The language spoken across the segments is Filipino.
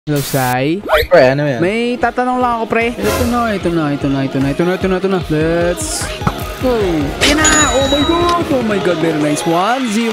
Hello, Sai. Ay, pre, ano yan? May tatanong lang ako, pre. Ito na. Let's go. Ayan na! Oh my god, very nice. 1-0.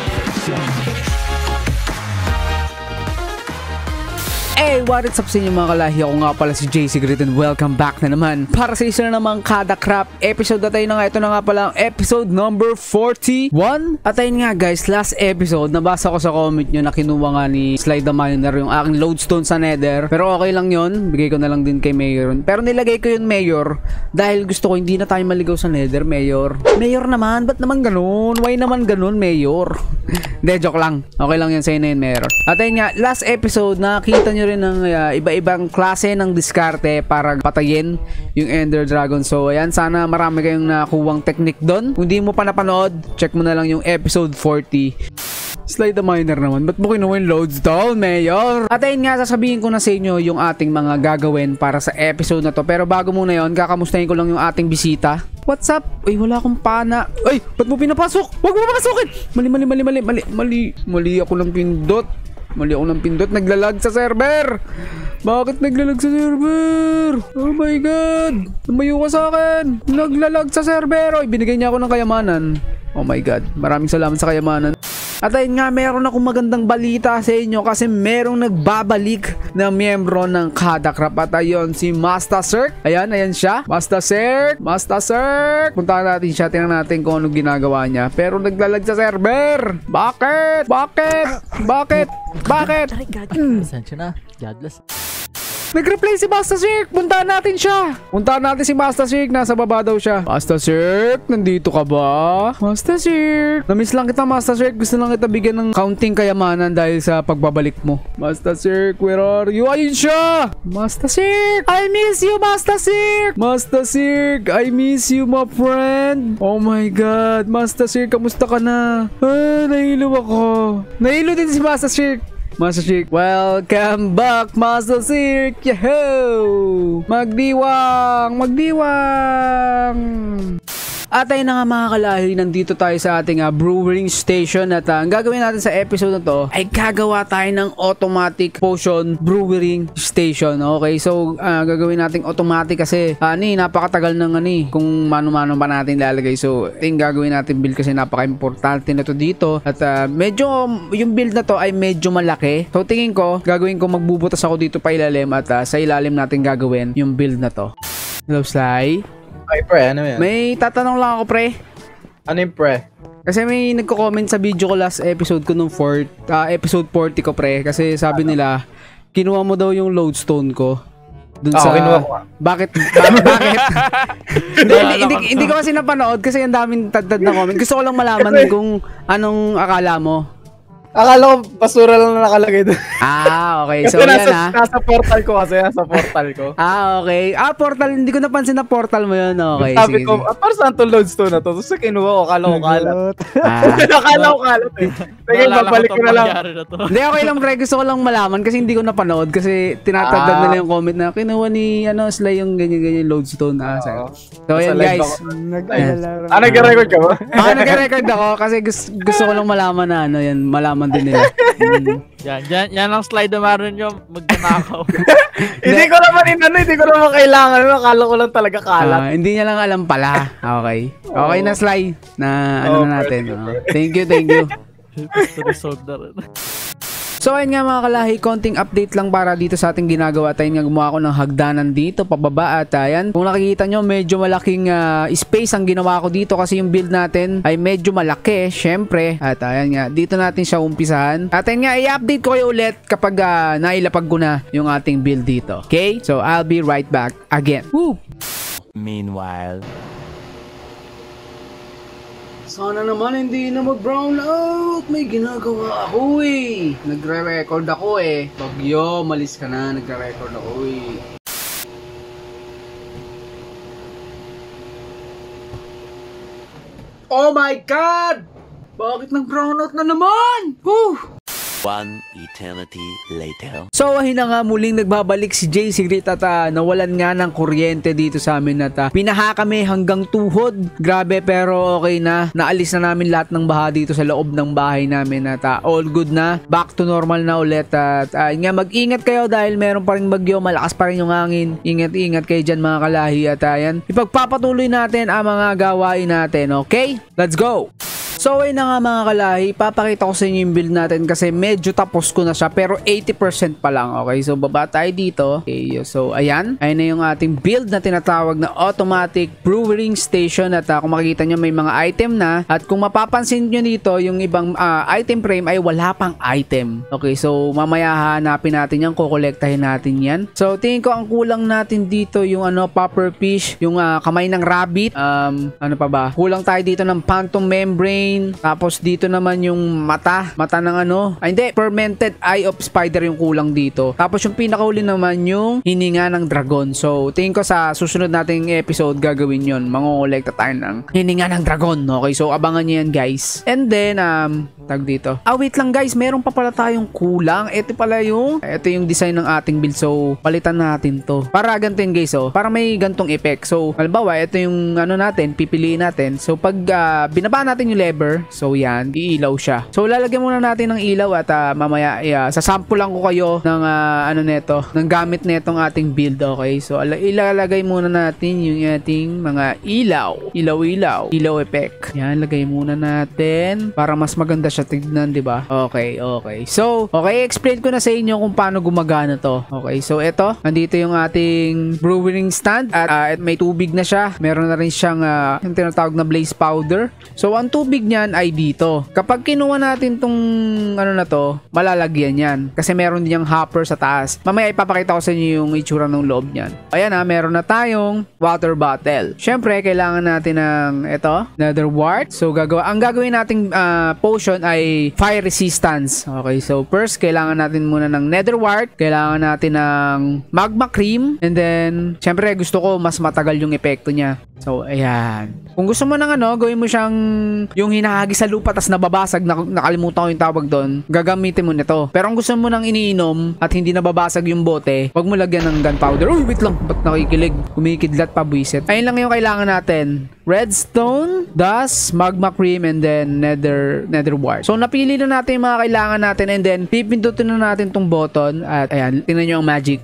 Hey, what is up sa inyo mga kalahi? Ako nga pala si JC Grit and welcome back na naman para sa isa na namang Kada Crap episode na tayo na nga. Ito na nga pala ang episode number 41. At ayun nga guys, last episode nabasa ko sa comment nyo na kinuha nga ni Sly the Miner yung aking lodestone sa Nether. Pero okay lang yun, bigay ko na lang din kay Mayor. Pero nilagay ko yun Mayor dahil gusto ko hindi na tayo maligaw sa Nether. Mayor naman, ba't naman ganun? Why naman ganun Mayor? Hindi, joke lang. Okay lang yan sa'yo na yun Mayor. At ayun nga, last episode nakita nyo rin ng iba-ibang klase ng diskarte para patayin yung Ender Dragon. So ayan, sana marami kayong nakuwang technique doon. Kung di mo pa napanood, check mo na lang yung episode 40. Sly the Miner naman, ba't mo kinuha yung lodestone, Mayor? At ayun nga, sasabihin ko na sa inyo yung ating mga gagawin para sa episode na to. Pero bago muna yun, kakamustahin ko lang yung ating bisita. What's up? Ay, wala akong pana. Ay, ba't mo pinapasok? Huwag mo papasukin! Mali ako ng pindot. Naglalag sa server. Bakit naglalag sa server? Oh my god. Lumayo ka sa akin. Naglalag sa server. Oy, binigay niya ako ng kayamanan. Oh my god. Maraming salamat sa kayamanan. At ayun nga, meron akong magandang balita sa inyo kasi merong nagbabalik na miyembro ng Kada Crap. At ayun, si Master Cirque. Ayan siya. Master Cirque. Puntahan natin siya. Tingnan natin kung anong ginagawa niya. Pero naglalag sa server. Bakit? Pasensya na. God bless. Nag-replay si Master Cirque. Puntahan natin siya. Puntahan natin si Master Cirque. Nasa baba daw siya. Master Cirque, nandito ka ba? Master Cirque. Namiss lang kita, Master Cirque. Gusto lang kita bigyan ng counting kayamanan dahil sa pagbabalik mo. Master Cirque, where are you? Ayun siya. Master Cirque, I miss you, Master Cirque. Master Cirque, I miss you, my friend. Oh my god. Master Cirque, kamusta ka na? Nahilo ako. Nahilo din si Master Cirque. Master Cirque, welcome back, Master Cirque! Yahoo! Magdiwang! At ayun na nga mga kalahi, nandito tayo sa ating brewing station at ang gagawin natin sa episode na to ay gagawa tayo ng automatic potion brewing station. Okay, so gagawin natin automatic kasi napakatagal ng kung mano-mano pa natin lalagay. So gagawin natin build kasi napaka-importante na to dito at medyo yung build na to ay medyo malaki. So tingin ko, gagawin ko magbubutas ako dito pa ilalim at sa ilalim natin gagawin yung build na to. Hello, Sly. Ay, pre, ano yan? May tatanong lang ako, pre. Ano yung pre? Kasi may nagko-comment sa video ko last episode ko nung episode 40 ko, pre. Kasi sabi nila, kinuha mo daw yung lodestone ko. Dun sa... kinuha ko. Bakit? Hindi ko kasi napanood kasi ang daming tad na comment. Gusto ko lang malaman kung anong akala mo. Akala ko basura lang na nakalagay doon. Okay. So yan nasa portal ko kasi, nasa portal ko. Okay. Portal. Hindi ko napansin na portal mo yun. Okay, sabi ko, para saan itong lodestone na to? Tapos kinuha ko, akala ko kalat. Akala ko kalat eh. Sige, babalik ko na lang. Hindi, okay lang, pre. Gusto ko lang malaman kasi hindi ko napanood kasi tinatagdag nila yung comment na kinuha ni Sly yung ganyan-ganyan lodestone. So yan guys. Nag-record ka ba? Nag-record ako kasi gusto ko lang malaman na malaman din nila. Yan ang slide na maroon nyo, magnanakaw. Hindi ko naman kailangan. Akala ko lang talaga kalat. Hindi niya lang alam pala. Okay. Okay na, Sly. Na natin. Thank you. Resolve na rin. So ayun nga mga kalahi, konting update lang para dito sa ating ginagawa. Tayo nga gumawa ko ng hagdanan dito pababa at ayan, kung nakikita nyo medyo malaking space ang ginawa ko dito kasi yung build natin ay medyo malaki syempre. At ayan nga, dito natin siya umpisahan. At ayan nga, i-update ko kayo ulit kapag nailapag ko na yung ating build dito. Okay? So I'll be right back again. Woo! Meanwhile, sana naman hindi na mag-brown out. May ginagawa ako eh. Nagre-record ako eh. Bagyo, malis ka na. Nagre-record ako eh. Oh my God! Bakit nag-brown out na naman? Whew! One eternity later. So ayun na nga, muling nagbabalik si JC Grit at nawalan nga ng kuryente dito sa amin at pinaha kami hanggang tuhod. Grabe, pero okay na. Naalis na namin lahat ng baha dito sa loob ng bahay namin at all good na. Back to normal na ulit at nga, mag-ingat kayo dahil meron pa rin bagyo, malakas pa rin yung hangin. Ingat-ingat kayo dyan mga kalahi at yan. Ipagpapatuloy natin ang mga gawain natin, okay? Let's go! So ayun na nga mga kalahi, papakita ko sa inyo yung build natin kasi medyo tapos ko na siya pero 80% pa lang. Okay, so baba tayo dito. Okay, so ayan na yung ating build na tinatawag na automatic brewing station at kung makikita nyo may mga item na at kung mapapansin nyo dito yung ibang item frame ay wala pang item. Okay, so mamaya hanapin natin yan, kukolektahin natin yan. So tingin ko ang kulang natin dito yung popper fish, yung kamay ng rabbit, ano pa ba? Kulang tayo dito ng phantom membrane. Tapos dito naman yung mata ng hindi, fermented eye of spider yung kulang dito. Tapos yung pinakauli naman yung hininga ng dragon. So tingin ko sa susunod nating episode gagawin yon, mangolekta tayo ng hininga ng dragon. Okay, so abangan nyo yan guys. And then tag dito, wait lang guys, meron pa pala tayong kulang. Ito yung design ng ating build. So palitan natin to para ganito yun guys, para may gantong effect. So halimbawa ito yung natin, pipiliin natin. So pag binaba natin yung level, so yan, iilaw siya. So lalagyan muna natin ng ilaw at mamaya sasample lang ko kayo ng neto, ng gamit netong ating build. Okay, so ilalagay muna natin yung ating mga ilaw effect. Yan, lagay muna natin para mas maganda siya tignan, di ba? Okay. So explain ko na sa inyo kung paano gumagana to. Okay, so ito, nandito yung ating brewing stand at may tubig na siya. Meron na rin siyang yung tinatawag na blaze powder. So ang tubig niyan ay dito. Kapag kinuha natin tong malalagyan yan. Kasi meron din yung hopper sa taas. Mamaya ipapakita ko sa inyo yung itsura ng loob niyan. Ayan meron na tayong water bottle. Syempre, kailangan natin ng nether wart. So ang gagawin nating potion ay fire resistance. Okay, so first, kailangan natin muna ng nether wart. Kailangan natin ng magma cream. And then, syempre, gusto ko mas matagal yung epekto niya. So, ayan. Kung gusto mo ng gawin mo siyang yung hinahagi sa lupa tas nababasag, nakalimutan ko yung tawag doon, gagamitin mo nito. Pero kung gusto mo nang iniinom at hindi nababasag yung bote, wag mo lagyan ng gunpowder. Uy, wait lang, ba't nakikilig? Kumikidlat pa, buisit. Ayun lang yung kailangan natin. Redstone, dust, magma cream, and then nether wart. So, napili na natin yung mga kailangan natin and then pipindutin na natin tong button at ayan, tingnan nyo ang magic.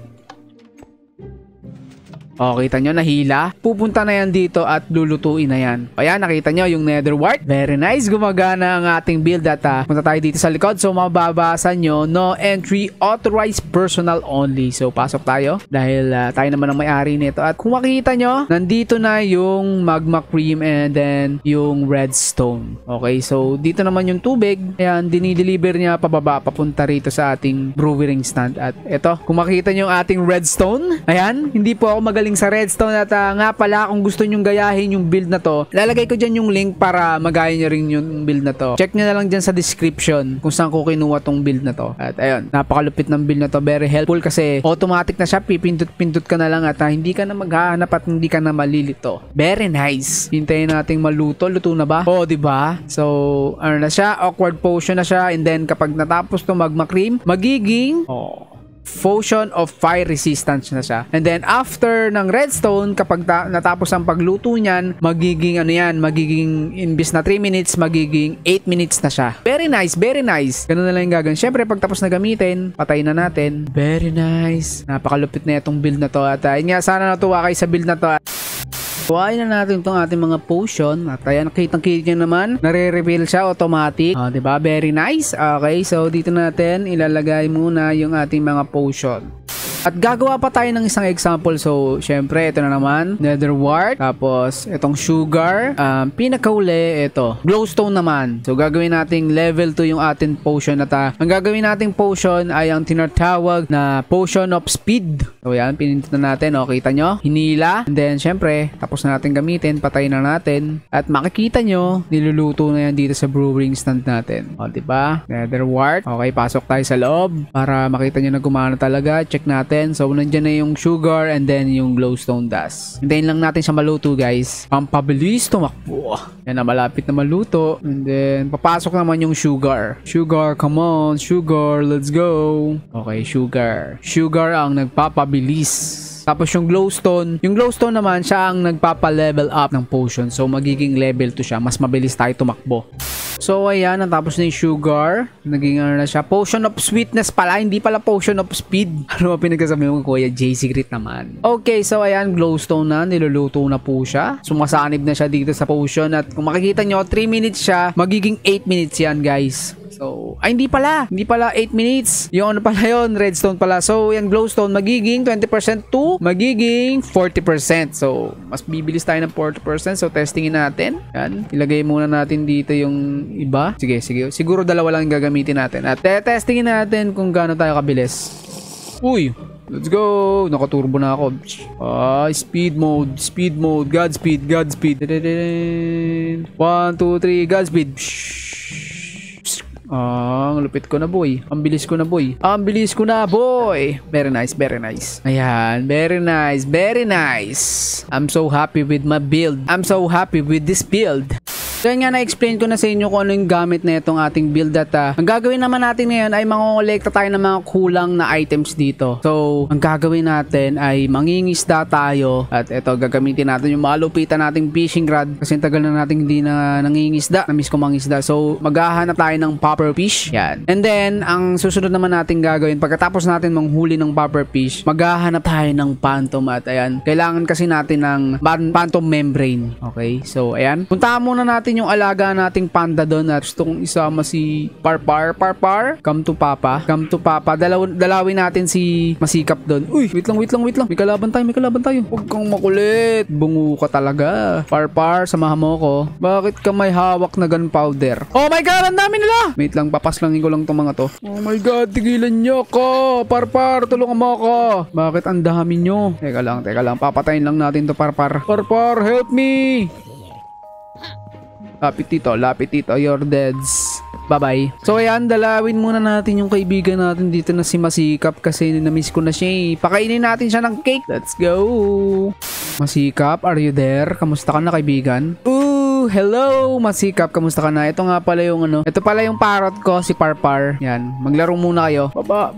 Kita nyo, nahila. Pupunta na yan dito at lulutuin na yan. Ayan, nakita nyo yung nether wart. Very nice. Gumagana ang ating build at punta tayo dito sa likod. So, mababasa nyo, no entry, authorized personnel only. So, pasok tayo dahil tayo naman ang may-ari nito. At kung makikita nyo, nandito na yung magma cream and then yung redstone. Okay, so dito naman yung tubig. Ayan, dinideliver niya pababa, papunta rito sa ating brewing stand. At eto, kung makikita nyo yung ating redstone, ayan, hindi po ako magaling sa redstone at nga pala kung gusto nyong gayahin yung build na to, lalagay ko dyan yung link para magaya nyo rin yung build na to. Check nyo na lang dyan sa description kung saan ko kinuha tong build na to. At ayun, napakalupit ng build na to, very helpful kasi automatic na siya, pipindot-pindot ka na lang at hindi ka na maghahanap at hindi ka na malilito. Very nice. Hintayin nating maluto. Luto na ba? Diba? So, na siya, awkward potion na siya and then kapag natapos to magma cream, magiging potion of fire resistance na siya. And then after ng redstone, kapag natapos ang pagluto niyan, magiging magiging imbis na 3 minutes, magiging 8 minutes na siya. Very nice, very nice. Ganun na lang yung gagawin. Syempre, pag tapos na gamitin, patayin na natin. Very nice. Napakalupit na itong build na to. At sana natuwa kayo sa build na to. Kuhain na natin itong ating mga potion. At ayan, kitang-kita nyo naman, nare-reveal siya automatic. Diba? Very nice. Okay, so dito natin ilalagay muna yung ating mga potion. At gagawa pa tayo ng isang example. So, syempre, ito na naman. Nether wart. Tapos, itong sugar. Pinakauli, ito. Glowstone naman. So, gagawin nating level 2 yung ating potion. At ang gagawin nating potion ay ang tinatawag na potion of speed. So, yan. Pinindot na natin. O, kita nyo? Hinila. And then, syempre, tapos na natin gamitin. Patayin na natin. At makikita nyo, niluluto na yan dito sa brewing stand natin. O, diba? Nether wart. Okay, pasok tayo sa loob. Para makita nyo na gumana talaga. Check natin. natin. So, nandiyan na yung sugar and then yung glowstone dust. Hintayin lang natin siya maluto, guys. Pampabilis tumakbo. Yan na, malapit na maluto. And then, papasok naman yung sugar. Sugar, come on. Sugar, let's go. Okay, sugar. Sugar ang nagpapabilis. Tapos yung glowstone naman siya ang nagpapa-level up ng potion. So magiging level 2 siya. Mas mabilis tayo tumakbo. So ayan, natapos na yung sugar. Naging ano na siya. Potion of sweetness pala. Hindi pala potion of speed. Ano ba pinagkasabi mo, Kuya J Secret naman? Okay, so ayan, glowstone na. Niluluto na po siya. Sumasanib na siya dito sa potion. At kung makikita nyo, 3 minutes siya. Magiging 8 minutes yan, guys. So, ay hindi pala 8 minutes. Yung ano pala yun, redstone pala. So, yan glowstone magiging 20% to magiging 40%. So, mas bibilis tayo ng 40%. So, testingin natin. Yan. Ilagay muna natin dito yung iba. Sige. Siguro dalawa lang gagamitin natin. At testingin natin kung gaano tayo kabilis. Uy! Let's go! Nakaturbo na ako. Speed mode. Godspeed. 1, 2, 3. Godspeed. Ang lupit ko na, boy. Ang bilis ko na, boy. Very nice. Ayan, very nice. I'm so happy with my build. I'm so happy with this build. So yun nga, na-explain ko na sa inyo kung ano yung gamit na itong ating build at ang gagawin naman natin ngayon ay mangongolekta tayo ng mga kulang na items dito. So, ang gagawin natin ay mangingisda tayo at ito, gagamitin natin yung malupitan nating fishing rod kasi tagal na natin hindi na nangingisda. Namiss ko mangisda. So, maghahanap tayo ng popper fish. Yan. And then, ang susunod naman natin gagawin, pagkatapos natin manghuli ng popper fish, maghahanap tayo ng phantom at ayan, kailangan kasi natin ng phantom membrane. Okay? So, ayan. Puntahan muna natin yung alaga nating panda doon at gusto kong isama si Parpar. Come to Papa. Dalawin natin si Masikap doon. Uy, wait lang. May kalaban tayo. Huwag kang makulit. Bungo ka talaga. Parpar, samahan mo ko. Bakit ka may hawak na gunpowder? Oh my God, ang dami nila. Wait lang, papaslangin ko lang tong mga to. Oh my God, tigilan nyo ko. Parpar, tulungan mo ako. Bakit ang dami nyo? Teka lang. Papatayin lang natin to, Parpar. Parpar, help me. Lapit dito, you're deads. Bye-bye. So ayan, dalawin muna natin yung kaibigan natin dito na si Masikap kasi namiss ko na siya eh. Pakainin natin siya ng cake. Let's go. Masikap, are you there? Kamusta ka na, kaibigan? Hello, Masikap. Kamusta ka na? Ito nga pala yung ano. Ito pala yung parrot ko, si Parpar. Yan, maglaro muna kayo. Baba.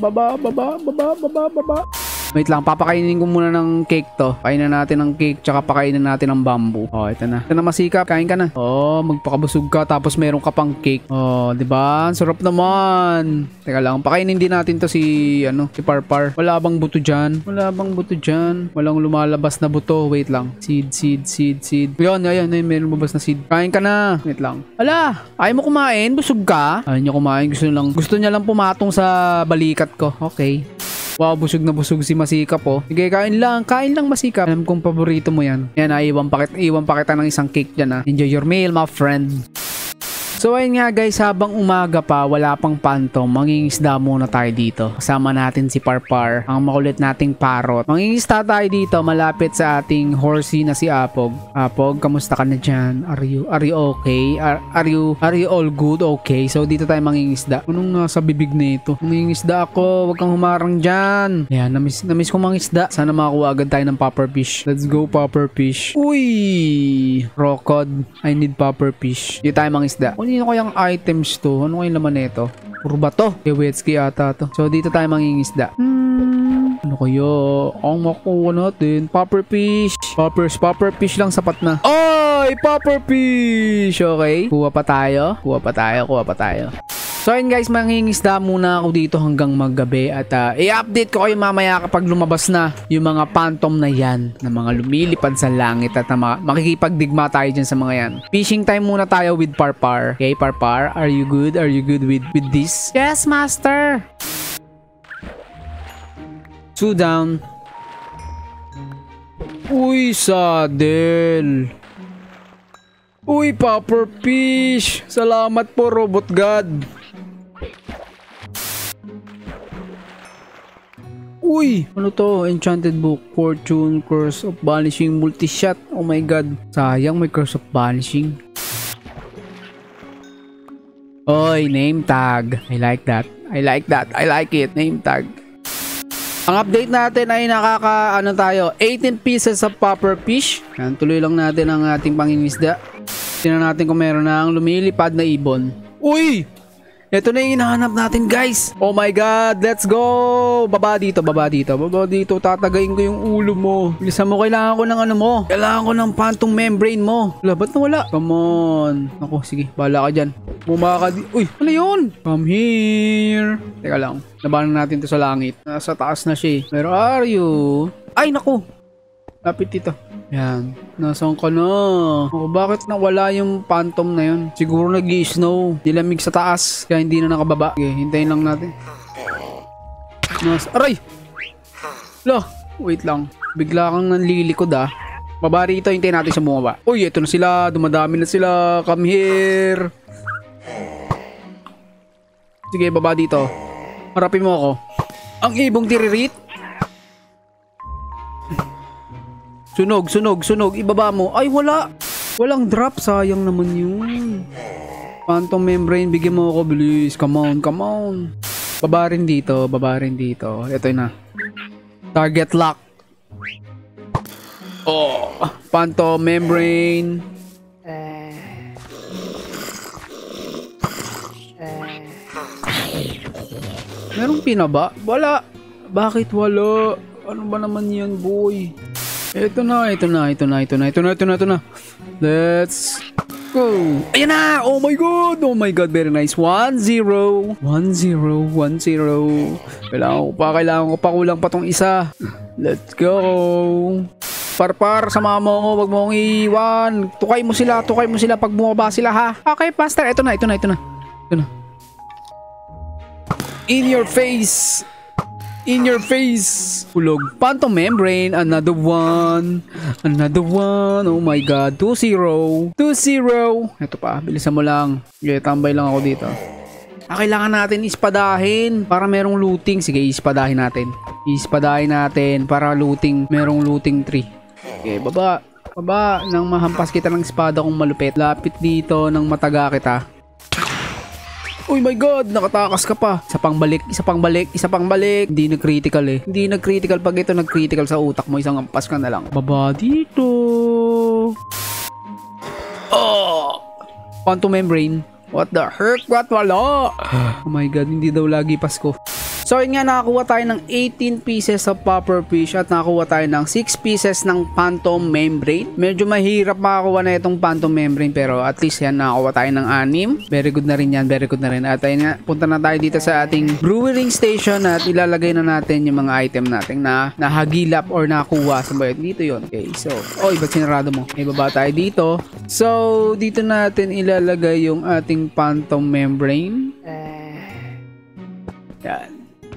Wait lang, papakainin ko muna ng cake to. Kainin natin ng cake, tsaka pakainin natin ng bamboo. Oh, ito na. Ito na, Masikap. Kain ka na. Oh, magpakabusog ka, tapos meron ka pang cake. Oh, diba? Sarap naman. Teka lang, pakainin din natin to si Parpar. Wala bang buto dyan? Walang lumalabas na buto. Wait lang. Seed. Ayun, may lumabas na seed. Kain ka na. Wait lang. Ala, ayaw mo kumain? Busog ka? Ayaw niya kumain. Gusto niya lang pumatong sa balikat ko. Okay. Wow, busog na busog si Masikap oh. Sige, kain lang Masikap. Alam kong paborito mo yan. Yan, iwan pa kita ng isang cake dyan ah. Enjoy your meal, my friend. So ayun nga guys, habang umaga pa, wala pang phantom, mangingisda muna tayo dito. Kasama natin si Parpar, ang makulit nating parrot. Mangingisda tayo dito malapit sa ating horsey na si Apog. Apog, kamusta ka na dyan? Are you okay? Are you all good? Okay. So dito tayo mangingisda. Anong nasa bibig nito? Mangingisda ako, wag kang humarang dyan. Ayan, namiss ko mangingisda. Sana makakuha agad tayo ng popper fish. Let's go popper fish. Uy! Rocod, I need popper fish. Dito tayo mangingisda. Ano kayang items to? Ano kayang laman nito? Puro ba to? Kewetski ata to. So dito tayo mangingisda. Ano kaya? Ang makuha natin. Popper fish. Popper fish lang sapat na. Oy! Popper fish! Okay. Kuha pa tayo. So ayun guys, mangingisda muna ako dito hanggang maggabi at i-update ko kayo mamaya kapag lumabas na yung mga phantom na yan, na mga lumilipad sa langit at makikipagdigma tayo dyan sa mga yan. Fishing time muna tayo with Parpar. Okay, Parpar, are you good? Are you good with this? Yes, master! Two down. Uy, saddle. Uy, popper fish. Salamat po, Robot God. Uy, ano to? Enchanted book, fortune, curse of banishing, multi-shot. Oh my God. Sayang, may curse of banishing. Oy, name tag. I like that. I like it. Name tag. Ang update natin ay tayo, 18 pieces of popper fish. Yan, tuloy lang natin ang ating pangingisda. Tingnan natin kung meron na ang lumilipad na ibon. Uy! Ito na yung hinahanap natin, guys. Oh my God, let's go! Baba dito. Tatagayin ko yung ulo mo. Bilisan mo, kailangan ko ng ano mo. Kailangan ko ng phantom membrane mo. Wala, ba't nawala? Come on. Ako, sige, bahala ka dyan. Bumaka Uy, ano yun? Come here. Teka lang, labanan natin to sa langit. Nasa taas na siya eh. Where are you? Ay, naku. Lapit dito. Yan. Nasaan ka na? Oh, bakit nawala yung phantom na yun? Siguro nag-i-snow. Nilamig sa taas. Kaya hindi na nakababa. Okay, hintayin lang natin. Aray! Lah, wait lang. Bigla kang nanlilikod ah. Baba rito, hintayin natin sa bumaba. Uy, eto na sila. Dumadami na sila. Come here. Sige, baba dito. Harapin mo ako. Ang ibong tiririt. Sunog. Ibaba mo. Ay, wala. Walang drop. Sayang naman yun. Phantom membrane. Bigyan mo ako, bilis. Come on. Baba rin dito. Ito na. Target lock. Oh. Phantom membrane. Merong pinaba? Wala. Bakit wala? Ano ba naman yan, boy? Ito na. Let's go. Ayan na. Oh my God. Very nice. 1-0. Kailangan ko pa. Kulang pa tong isa. Let's go. Parpar, sama mo ako. Wag mo akong iiwan. Tukay mo sila pag bumaba sila, ha? Okay, Pastor. Ito na. In your face. Hulog. Phantom membrane. Another one. Oh my God. 2-0. Ito pa. Bilisan mo lang. Okay, tambay lang ako dito. Kailangan natin ispadahin para merong looting. Sige, ispadahin natin para looting. Merong looting tree. Okay, baba. Nang mahampas kita ng espada kung malupit. Lapit dito nang mataga kita. Oh my God, nakatakas ka pa. Isa pang balik. Hindi nag-critical eh. Pag ito nag-critical sa utak mo, isang ampas ka na lang. Baba dito. Oh! Phantom membrane. What the heck? What? Wala. Oh my God, hindi daw lagi Pasko. So yun nga, nakakuha tayo ng 18 pieces of popper fish at nakakuha tayo ng 6 pieces ng phantom membrane. Medyo mahirap makakuha na itong phantom membrane pero at least yan, nakakuha tayo ng 6. Very good na rin. At ayun nga, punta na tayo dito sa ating brewing station at ilalagay na natin yung mga item natin na nahagilap or nakuha sa bayot. Dito yun. Okay, so, ba't sinarado mo? May baba tayo dito. So, dito natin ilalagay yung ating phantom membrane. Yan.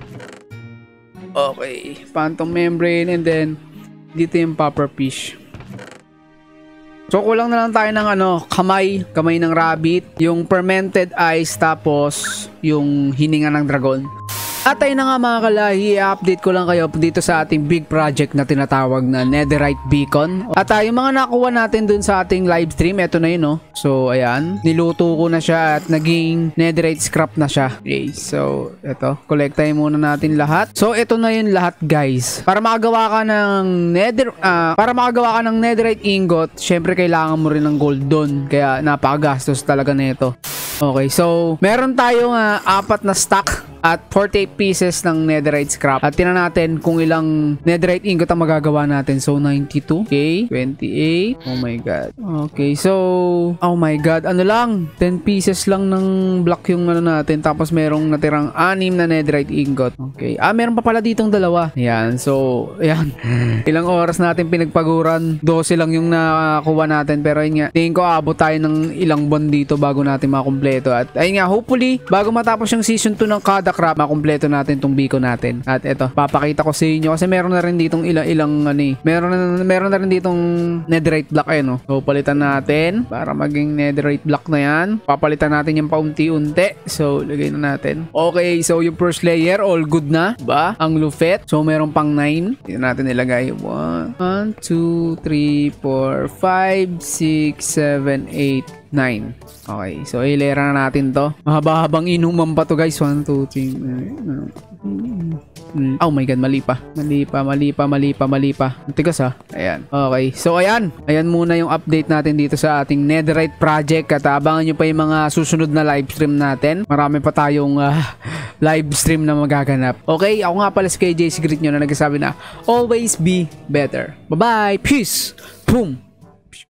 Okay, phantom membrane and then dito yung popper fish. So kulang na lang tayo ng kamay ng rabbit, yung fermented ice tapos yung hininga ng dragon. At ayun na nga mga kalahi, i-update ko lang kayo dito sa ating big project na tinatawag na Netherite Beacon. At yung mga nakuha natin dun sa ating live stream, eto na yun, no? So ayan, niluto ko na siya at naging Netherite scrap na siya. Okay, so eto, kolektahin muna natin lahat. So eto na yun lahat, guys. Para makagawa ka ng Netherite ingot, syempre kailangan mo rin ng gold doon. Kaya napakagastos talaga nito. Okay, so meron tayong 4 na stock at 48 pieces ng netherite scrap. At tingnan natin kung ilang netherite ingot ang magagawa natin. So 92, okay, 28. Oh my God. Okay, so oh my God, ano lang 10 pieces lang ng block yung natin. Tapos merong natirang 6 na netherite ingot. Okay, meron pa pala ditong 2. Ayan, so ayan. Ilang oras natin pinagpaguran, 12 lang yung nakuha natin. Pero yun nga, tingin ko abot tayo ng ilang buwan dito bago natin makumpleto. At ayun nga, hopefully bago matapos yung season 2 ng Kada Crap, makumpleto natin tong beacon natin. At eto, papakita ko sa inyo kasi meron na rin ditong meron na rin ditong netherite block no. So palitan natin para maging netherite block na yan. Papalitan natin yung paunti-unti. So lagay na natin. Okay, so yung first layer all good na, ba? Ang lufet. So meron pang 9. Dito natin ilagay. 1 2 3 4 5 6 7 8 9. Okay, so ilera na natin to. Mahaba-habang inuman pa to, guys. 1 2 3 Oh my god, mali pa. Mali pa. Tigas ha. Ayan. Okay. So ayan. Ayan muna yung update natin dito sa ating Netherite project. At abangan nyo pa yung mga susunod na live stream natin. Marami pa tayong live stream na magaganap. Okay, ako nga pala si KJ Sigrid nyo na nagsasabi na always be better. Bye-bye. Peace. Boom.